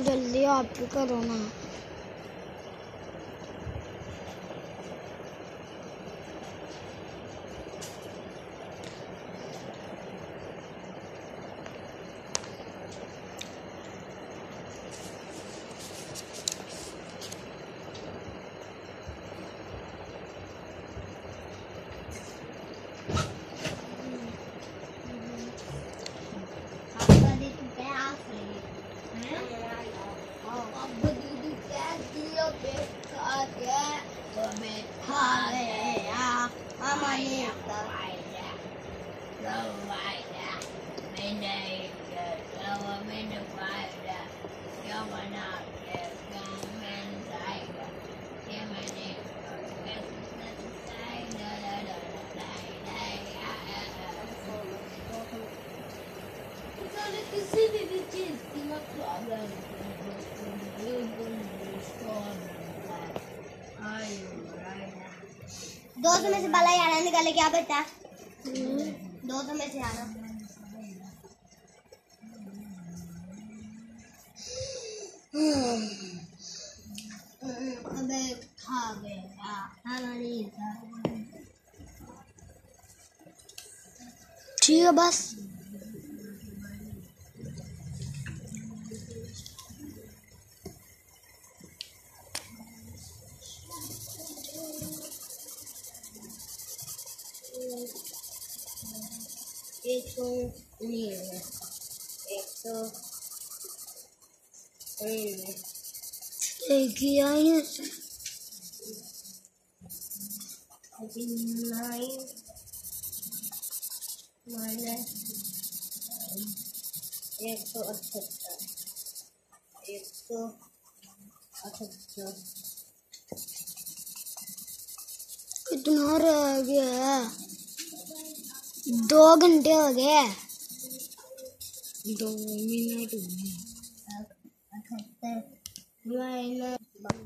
जल्दी आप भी करो ना। किसी भी चीज की ना प्रॉब्लम दो सौ में से बाला याना निकाले क्या बेटा? 200 में से याना अबे खा गया हमारी। ठीक है बस। एक तो नहीं है, एक तो एक ही आई है। 9 माइनस 178 कितना रह गया? 2 घंटे हो गए। 2 मिनट हो गए।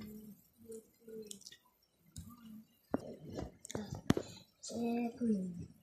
78 माइनस 1